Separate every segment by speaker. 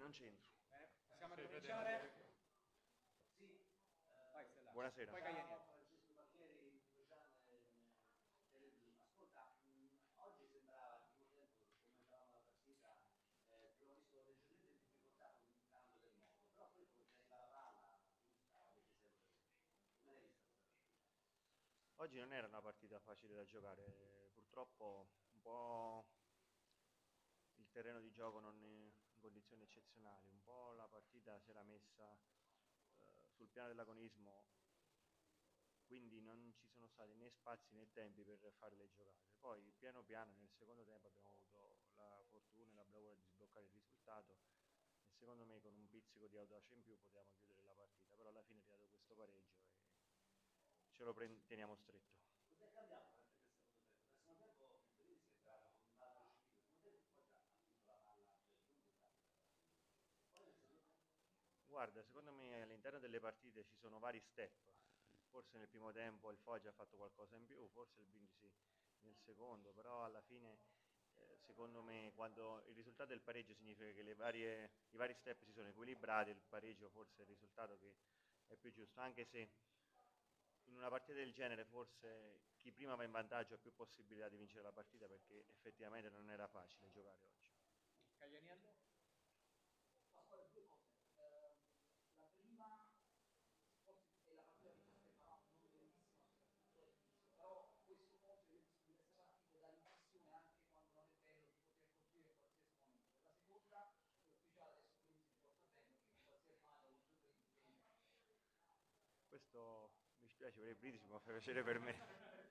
Speaker 1: non c'entro.
Speaker 2: Possiamo ricominciare? Sì. Vai Stella.
Speaker 1: Buonasera.
Speaker 2: Poi Cagliari.
Speaker 3: Francesco Bacchieri, Tele2. Ascolta, oggi sembrava il primo tempo, commentavamo la partita, ti ho visto leggermente in difficoltà con il cambio del modo, però poi come ti arriva la palla, giusta, avete sempre. Come l'hai vista questa partita?
Speaker 1: Oggi non era una partita facile da giocare, purtroppo un po' il terreno di gioco non è in condizioni eccezionali, un po' la partita si era messa sul piano dell'agonismo, quindi non ci sono stati né spazi né tempi per fare le giocate. Poi piano piano nel secondo tempo abbiamo avuto la fortuna e la bravura di sbloccare il risultato e secondo me con un pizzico di audacia in più potevamo chiudere la partita, però alla fine è arrivato questo pareggio e ce lo teniamo stretto.
Speaker 3: Cos'è cambiato durante il secondo tempo? Nel secondo tempo Fiorini si è entrato con un altro ciclo, nel secondo tempo poi ha chiuso la palla per lunga. Poi nel secondo tempo.
Speaker 1: Guarda, secondo me all'interno delle partite ci sono vari step. Forse nel primo tempo il Foggia ha fatto qualcosa in più, forse il Brindisi nel secondo, però alla fine secondo me quando il risultato del pareggio significa che i vari step si sono equilibrati, il pareggio forse è il risultato che è più giusto, anche se in una partita del genere forse chi prima va in vantaggio ha più possibilità di vincere la partita perché effettivamente non era facile giocare oggi.
Speaker 2: Caglianiello.
Speaker 4: Ascolta, due cose. La prima, forse è la partita che per te farà non bellissima, soprattutto all'inizio, però questo Foggia io ho visto diverse partite dà l'impressione anche quando non è vero di poter colpire in qualsiasi momento. La seconda è ufficiale, adesso quindi si porta bene, che in qualsiasi modo contro i primi viene.
Speaker 1: Questo mi spiace per il British, ma fa piacere per me.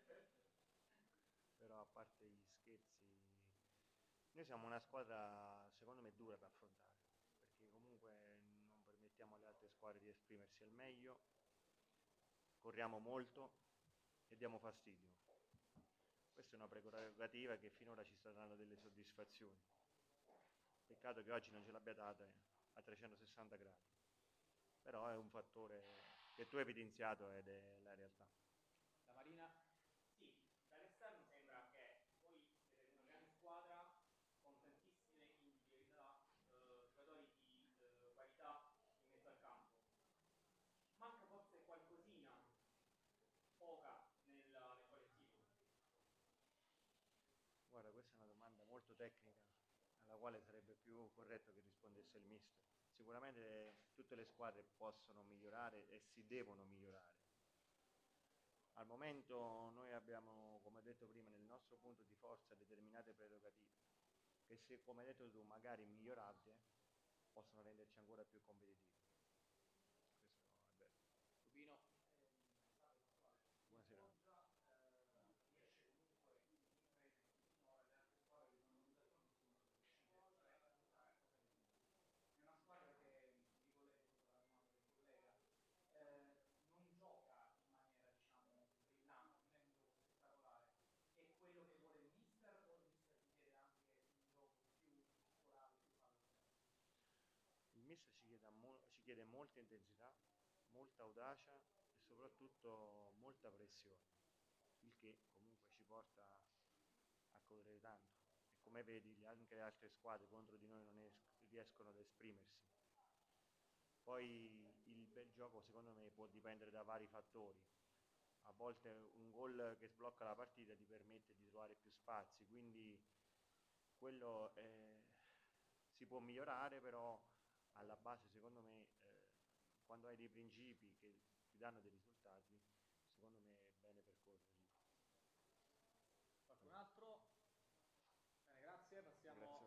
Speaker 1: Però a parte gli scherzi, noi siamo una squadra secondo me dura da affrontare, perché comunque non permettiamo alle altre squadre di esprimersi al meglio, corriamo molto e diamo fastidio. Questa è una prerogativa che finora ci sta dando delle soddisfazioni. Peccato che oggi non ce l'abbia data a 360 gradi, però è un fattore che tu hai evidenziato ed è la realtà.
Speaker 2: La Marina.
Speaker 5: Sì, dall'esterno sembra che voi siete una grande squadra con tantissime individualità, giocatori di qualità in mezzo al campo. Manca forse qualcosina, poca, nel collettivo.
Speaker 1: Guarda, questa è una domanda molto tecnica alla quale sarebbe più corretto che rispondesse il mister. Sicuramente tutte le squadre possono migliorare e si devono migliorare. Al momento noi abbiamo, come detto prima, nel nostro punto di forza determinate prerogative che se, come hai detto tu, magari migliorate, possono renderci ancora più competitivi. Questo è vero.
Speaker 2: Rubino.
Speaker 1: Buonasera.
Speaker 4: Riesce comunque in imprese che finora le altre squadre che sono venute attorno sono riuscite, cioè a portare a casa il punto. È una squadra che, ricollego la domanda del collega, non gioca in maniera diciamo brillante, non è un gioco spettacolare. È quello che vuole il mister o il mister ti chiede anche un gioco più muscolare, più pallone?
Speaker 1: Il mister ci chiede molta intensità, molta audacia e soprattutto molta pressione, il che comunque ci porta a correre tanto. E come vedi anche le altre squadre contro di noi non riescono ad esprimersi. Poi il bel gioco secondo me può dipendere da vari fattori. A volte un gol che sblocca la partita ti permette di trovare più spazi, quindi quello si può migliorare, però alla base secondo me quando hai dei principi che ti danno dei risultati, secondo me è bene percorrerli.
Speaker 2: Qualcun altro? Bene, grazie. Passiamo
Speaker 1: Grazie.